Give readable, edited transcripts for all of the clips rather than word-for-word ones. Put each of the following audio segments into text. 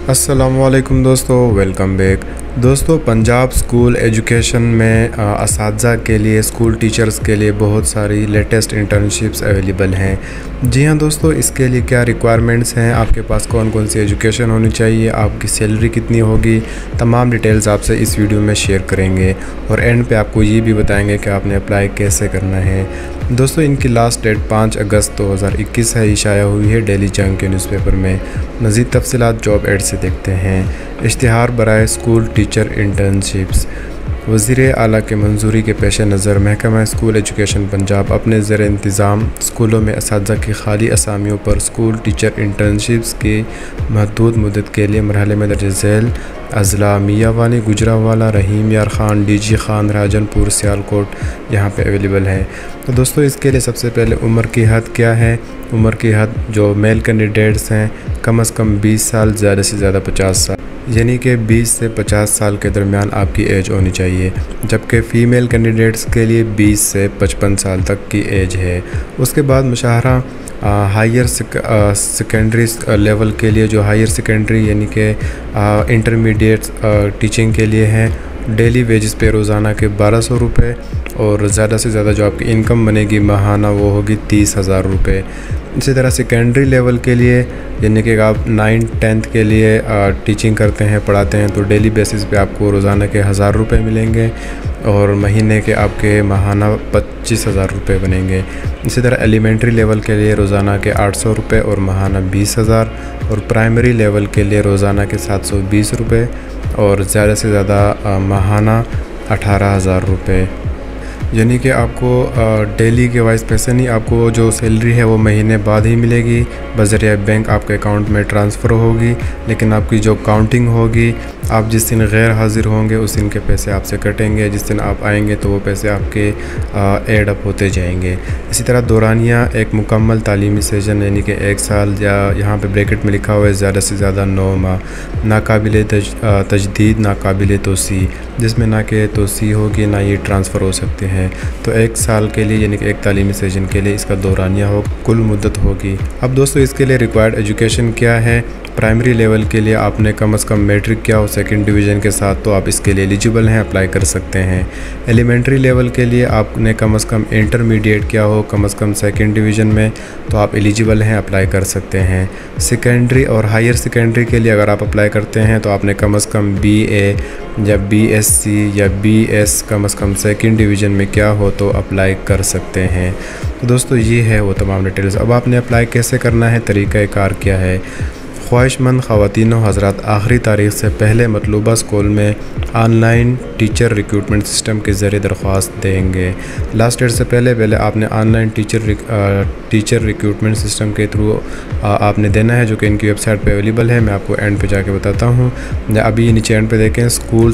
अस्सलामुअलैकुम दोस्तों, welcome back. दोस्तों, पंजाब स्कूल एजुकेशन में असातिज़ा के लिए, स्कूल टीचर्स के लिए बहुत सारी लेटेस्ट इंटर्नशिप्स अवेलेबल हैं। जी हाँ दोस्तों, इसके लिए क्या रिक्वायरमेंट्स हैं, आपके पास कौन कौन सी एजुकेशन होनी चाहिए, आपकी सैलरी कितनी होगी, तमाम डिटेल्स आपसे इस वीडियो में शेयर करेंगे और एंड पे आपको ये भी बताएंगे कि आपने अप्लाई कैसे करना है। दोस्तों, इनकी लास्ट डेट 5 अगस्त 2021 है, इशाया हुई है डेली जंग के न्यूज़पेपर में। मज़ीद तफसीलात जॉब एड से देखते हैं। इश्तिहार बराए स्कूल टीचर इंटर्नशिप्स। वज़ीर आला के मंजूरी के पेश नज़र महकमा स्कूल एजुकेशन पंजाब अपने ज़र इंतज़ाम स्कूलों में असातिज़ा की खाली असामियों पर स्कूल टीचर इंटर्नशिप्स की महदूद मुद्दत के लिए मरहले में दर्ज झैल अज़ला मियाँवाली, गुजरावाला, रहीम यार ख़ान, डीजी ख़ान, राजनपुर, सियालकोट यहाँ पे अवेलेबल है। तो दोस्तों, इसके लिए सबसे पहले उम्र की हद क्या है। उम्र की हद जो मेल कैंडिडेट्स हैं कम से कम 20 साल, ज़्यादा से ज़्यादा 50 साल, यानी कि 20 से 50 साल के दरमियान आपकी एज होनी चाहिए। जबकि फ़ीमेल कैंडिडेट्स के लिए 20 से 55 साल तक की एज है। उसके बाद मुशाहरा हायर सेकेंडरी लेवल के लिए, जो हायर सेकेंडरी यानी कि इंटरमीडिएट टीचिंग के लिए हैं, डेली वेजेस पे रोज़ाना के 1200 रुपये और ज़्यादा से ज़्यादा जो आपकी इनकम बनेगी माहाना वो होगी 30,000 रुपये। इसी तरह सेकेंडरी लेवल के लिए, यानी कि आप 9th-10th के लिए टीचिंग करते हैं, पढ़ाते हैं, तो डेली बेसिस पे आपको रोज़ाना के 1000 रुपये मिलेंगे और महीने के आपके माहाना 25,000 रुपये बनेंगे। इसी तरह एलिमेंट्री लेवल के लिए रोज़ाना के 800 रुपये और माहाना 20,000 और प्राइमरी लेवल के लिए रोज़ाना के 720 रुपये और ज़्यादा से ज़्यादा माहाना 18,000 रुपये। यानी कि आपको डेली के वाइज पैसे नहीं, आपको जो सैलरी है वो महीने बाद ही मिलेगी, बज़रिया बैंक आपके अकाउंट में ट्रांसफ़र होगी। लेकिन आपकी जो काउंटिंग होगी, आप जिस दिन गैर हाज़िर होंगे उस दिन के पैसे आपसे कटेंगे, जिस दिन आप आएंगे तो वो पैसे आपके एड अप होते जाएंगे। इसी तरह दौरानिया एक मुकम्मल तालीमी सेशन, यानी कि 1 साल, या यहाँ पे ब्रैकेट में लिखा हुआ है ज़्यादा से ज़्यादा 9 माह, नाकाबिले तजदीद, नाकाबिले तोसी, जिसमें ना कि तोसी होगी ना ये ट्रांसफ़र हो सकते हैं। तो 1 साल के लिए, यानी कि एक तालीमी सेशन के लिए इसका दौरानिया हो कुल मुद्दत होगी। अब दोस्तों, इसके लिए रिक्वायर्ड एजुकेशन क्या है। प्राइमरी लेवल के लिए आपने कम से कम मैट्रिक किया हो 2nd डिवीज़न के साथ, तो आप इसके लिए एलिजिबल हैं, अप्लाई कर सकते हैं। एलिमेंट्री लेवल के लिए आपने कम से कम इंटरमीडिएट किया हो कम से कम 2nd डिवीज़न में, तो आप एलिजिबल हैं, अप्लाई कर सकते हैं। सेकेंडरी और हायर सेकेंडरी के लिए अगर आप अप्लाई करते हैं तो आपने कम से कम BA या BSc या BS कम से कम 2nd डिवीज़न में क्या हो तो अप्लाई कर सकते हैं। तो दोस्तों, ये है वो तमाम डिटेल्स। अब आपने अप्लाई कैसे करना है, तरीक़ाकार क्या है। ख्वाहिशमंद ख़वातीन व हज़रात आखिरी तारीख़ से पहले मतलूबा स्कूल में ऑनलाइन टीचर रिक्रूटमेंट सिस्टम के ज़रिए दरख्वास्त देंगे। लास्ट डेट से पहले आपने ऑनलाइन टीचर रिक्रूटमेंट सिस्टम के थ्रू आपने देना है, जो कि इनकी वेबसाइट पे अवेलेबल है। मैं आपको एंड पे जाके बताता हूँ। अभी नीचे एंड पे देखें,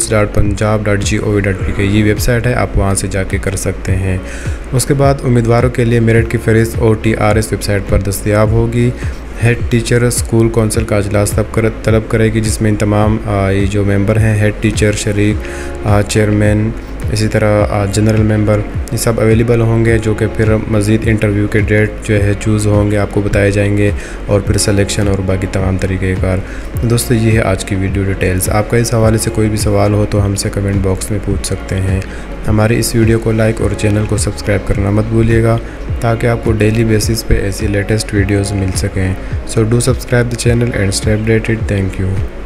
schools.punjab.gov.pk ये वेबसाइट है, आप वहाँ से जाके कर सकते हैं। उसके बाद उम्मीदवारों के लिए मेरिट की फ़हरिस्त OTRS वेबसाइट पर दस्तयाब होगी। हेड टीचर स्कूल कौंसिल का अजलास तलब करेगी, जिसमें इन तमाम ये जो मेंबर हैं, हेड टीचर, शरीक, चेयरमैन, इसी तरह जनरल मेंबर, ये सब अवेलेबल होंगे, जो कि फिर मज़ीद इंटरव्यू के डेट जो है चूज़ होंगे, आपको बताए जाएंगे और फिर सिलेक्शन और बाकी तमाम तरीक़ेकार। दोस्तों, ये है आज की वीडियो डिटेल्स। आपका इस हवाले से कोई भी सवाल हो तो हमसे कमेंट बॉक्स में पूछ सकते हैं। हमारे इस वीडियो को लाइक और चैनल को सब्सक्राइब करना मत भूलिएगा, ताकि आपको डेली बेसिस पे ऐसी लेटेस्ट वीडियोज़ मिल सकें। So do subscribe the channel and stay updated. Thank you.